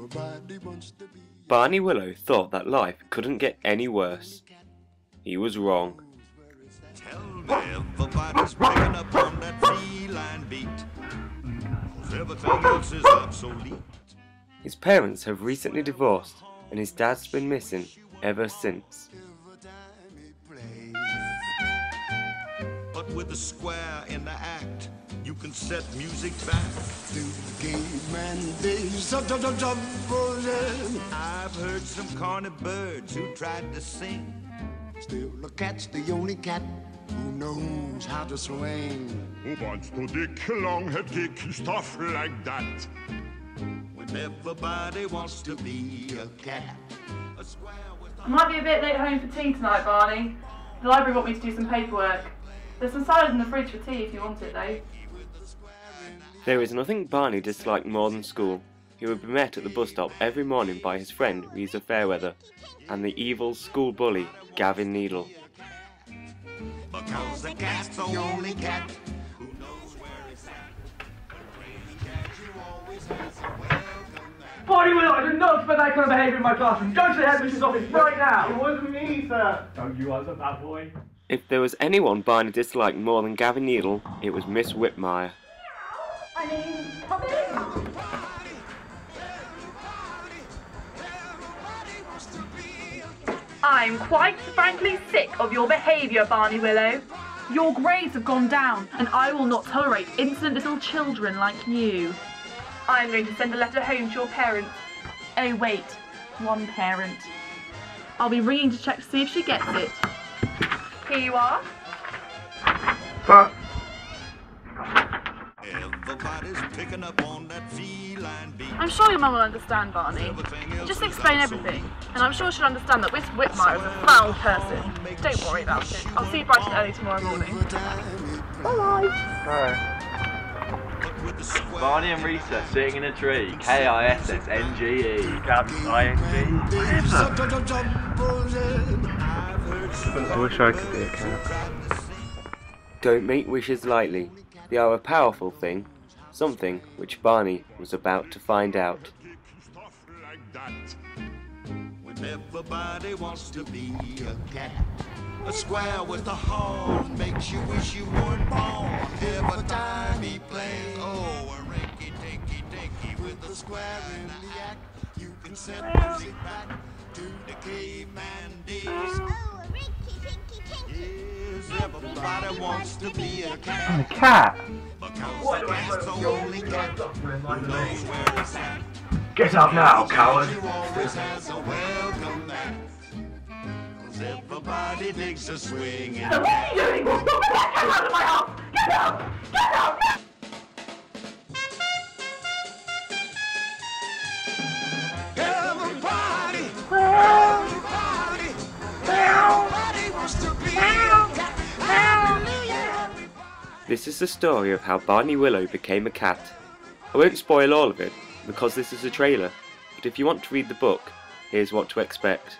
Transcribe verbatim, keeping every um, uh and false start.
Barney Willow thought that life couldn't get any worse. He was wrong. Tell me everybody's picking up on that feline beat. Everything else is obsolete. His parents have recently divorced, and his dad's been missing ever since. But with a square in the act, you can set music back. I've heard some corny birds who tried to sing. Still, the cat's the only cat who knows how to swing. Who wants to dick, long-head kick, stuff like that? When everybody wants to be a cat. A square with I might be a bit late home for tea tonight, Barney. The library want me to do some paperwork. There's some salad in the fridge for tea if you want it, though. There is nothing Barney disliked more than school. He would be met at the bus stop every morning by his friend Reza Fairweather and the evil school bully Gavin Needle. Because the cat's the only cat who knows where it's at. Barney Willow, I did not expect that kind of behaviour in my classroom. Go to the headmistress office right now. It wasn't me, sir. Don't you answer that boy. If there was anyone Barney disliked more than Gavin Needle, it was Miss Whitmire. I mean, come in. I'm quite frankly sick of your behaviour, Barney Willow. Your grades have gone down, and I will not tolerate insolent little children like you. I'm going to send a letter home to your parents. Oh wait, one parent. I'll be ringing to check to see if she gets it. Here you are. But Everybody's picking up on that feline beat. I'm sure your mum will understand, Barney. Just explain everything, and I'm sure she'll understand that Miss Whitmire is a foul person. Don't worry about it. I'll see you bright and early tomorrow morning. Bye. Bye. Barney and Rita sitting in a tree. K I S S N G E. I N G. I wish I could be a cat. Don't make wishes lightly. They are a powerful thing, something which Barney was about to find out. When everybody wants to be a cat. A square with a horn makes you wish you weren't born. Every time he plays, oh, a rinky-dinky dinky with a square in the act. You can set music back to the caveman days. Oh, a rinky-dinky dinky. Yes, everybody wants to be a cat. I'm a cat. Because the cat's the only cat who knows where it's at. Get up now, coward. You always has a welcome mat. Everybody digs a swing in what are you doing? Get out of my house! Get out! Get out! Everybody, everybody, everybody wants to be a cat. Hallelujah. This is the story of how Barney Willow became a cat. I won't spoil all of it, because this is a trailer, but if you want to read the book, here's what to expect.